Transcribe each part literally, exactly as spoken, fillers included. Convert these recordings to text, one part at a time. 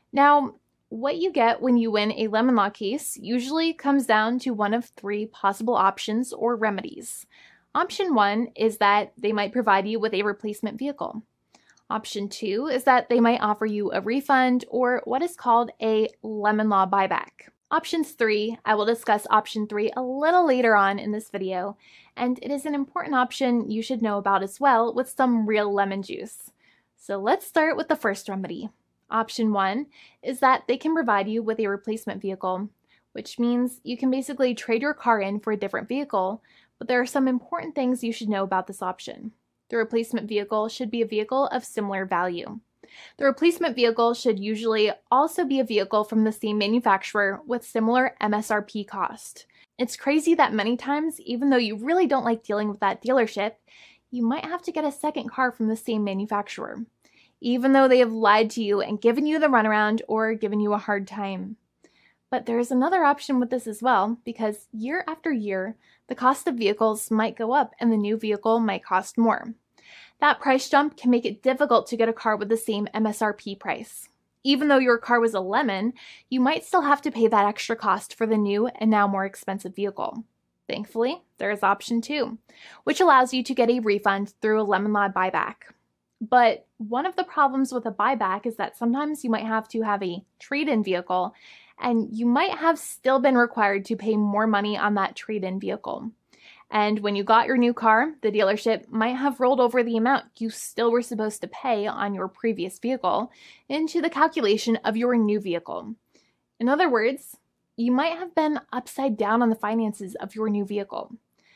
Now, what you get when you win a lemon law case usually comes down to one of three possible options or remedies. Option one is that they might provide you with a replacement vehicle. Option two is that they might offer you a refund or what is called a lemon law buyback. Options three, I will discuss option three a little later on in this video, and it is an important option you should know about as well with some real lemon juice. So let's start with the first remedy. Option one is that they can provide you with a replacement vehicle, which means you can basically trade your car in for a different vehicle, but there are some important things you should know about this option. The replacement vehicle should be a vehicle of similar value. The replacement vehicle should usually also be a vehicle from the same manufacturer with similar M S R P cost. It's crazy that many times, even though you really don't like dealing with that dealership, you might have to get a second car from the same manufacturer, even though they have lied to you and given you the runaround or given you a hard time. But there's another option with this as well, because year after year, the cost of vehicles might go up and the new vehicle might cost more. That price jump can make it difficult to get a car with the same M S R P price. Even though your car was a lemon, you might still have to pay that extra cost for the new and now more expensive vehicle. Thankfully, there is option two, which allows you to get a refund through a lemon law buyback. But one of the problems with a buyback is that sometimes you might have to have a trade-in vehicle, and you might have still been required to pay more money on that trade-in vehicle. And when you got your new car, the dealership might have rolled over the amount you still were supposed to pay on your previous vehicle into the calculation of your new vehicle. In other words, you might have been upside down on the finances of your new vehicle.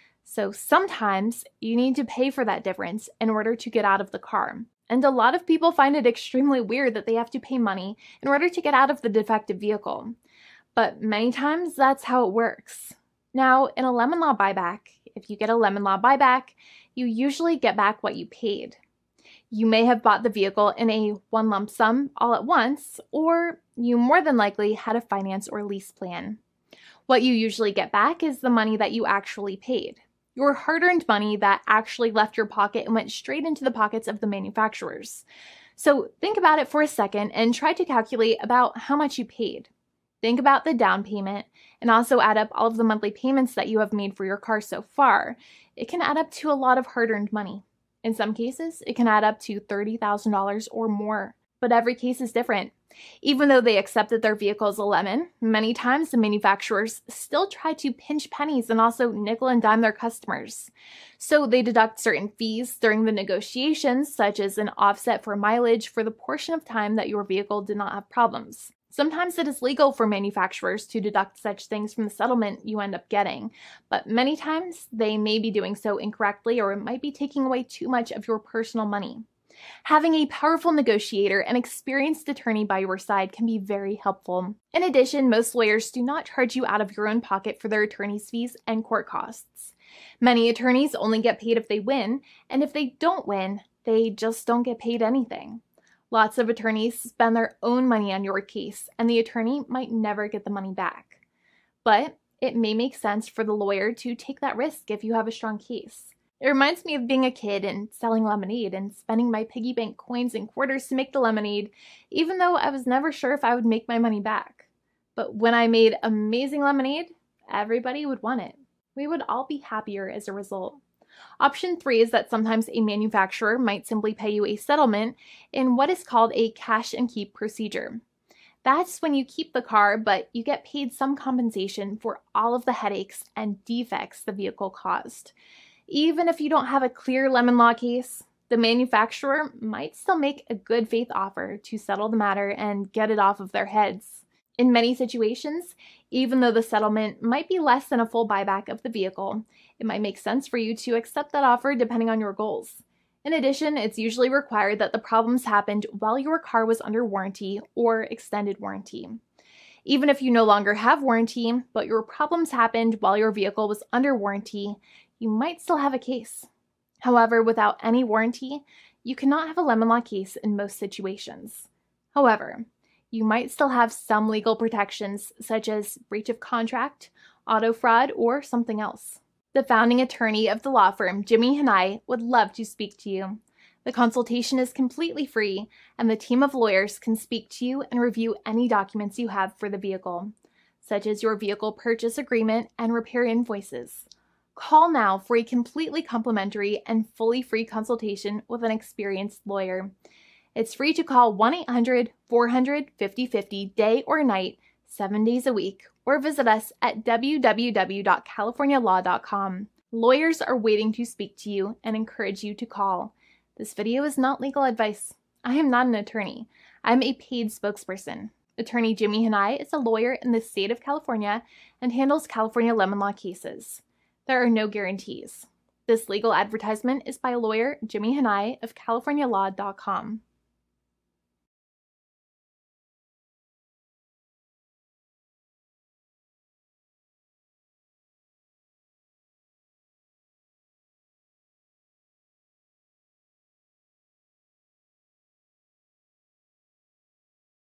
So sometimes you need to pay for that difference in order to get out of the car. And a lot of people find it extremely weird that they have to pay money in order to get out of the defective vehicle. But many times that's how it works. Now, in a lemon law buyback, if you get a lemon law buyback, you usually get back what you paid. You may have bought the vehicle in a one lump sum all at once, or you more than likely had a finance or lease plan. What you usually get back is the money that you actually paid. Your hard-earned money that actually left your pocket and went straight into the pockets of the manufacturers. So think about it for a second and try to calculate about how much you paid. Think about the down payment and also add up all of the monthly payments that you have made for your car so far. It can add up to a lot of hard-earned money. In some cases, it can add up to thirty thousand dollars or more, but every case is different. Even though they accept that their vehicle is a lemon, many times the manufacturers still try to pinch pennies and also nickel and dime their customers. So they deduct certain fees during the negotiations, such as an offset for mileage for the portion of time that your vehicle did not have problems. Sometimes it is legal for manufacturers to deduct such things from the settlement you end up getting, but many times they may be doing so incorrectly or it might be taking away too much of your personal money. Having a powerful negotiator and experienced attorney by your side can be very helpful. In addition, most lawyers do not charge you out of your own pocket for their attorney's fees and court costs. Many attorneys only get paid if they win, and if they don't win, they just don't get paid anything. Lots of attorneys spend their own money on your case, and the attorney might never get the money back. But it may make sense for the lawyer to take that risk if you have a strong case. It reminds me of being a kid and selling lemonade and spending my piggy bank coins and quarters to make the lemonade, even though I was never sure if I would make my money back. But when I made amazing lemonade, everybody would want it. We would all be happier as a result. Option three is that sometimes a manufacturer might simply pay you a settlement in what is called a cash and keep procedure. That's when you keep the car, but you get paid some compensation for all of the headaches and defects the vehicle caused. Even if you don't have a clear lemon law case, the manufacturer might still make a good faith offer to settle the matter and get it off of their heads. In many situations, even though the settlement might be less than a full buyback of the vehicle, it might make sense for you to accept that offer depending on your goals. In addition, it's usually required that the problems happened while your car was under warranty or extended warranty. Even if you no longer have warranty, but your problems happened while your vehicle was under warranty, you might still have a case. However, without any warranty, you cannot have a lemon law case in most situations. However, you might still have some legal protections such as breach of contract, auto fraud, or something else. The founding attorney of the law firm, Jimmy and I, would love to speak to you. The consultation is completely free, and the team of lawyers can speak to you and review any documents you have for the vehicle, such as your vehicle purchase agreement and repair invoices. Call now for a completely complimentary and fully free consultation with an experienced lawyer. It's free to call one eight hundred, four hundred, fifty fifty day or night, seven days a week, or visit us at w w w dot california law dot com. Lawyers are waiting to speak to you and encourage you to call. This video is not legal advice. I am not an attorney. I'm a paid spokesperson. Attorney Jimmy Hanai is a lawyer in the state of California and handles California lemon law cases. There are no guarantees. This legal advertisement is by lawyer Jimmy Hanai of california law dot com.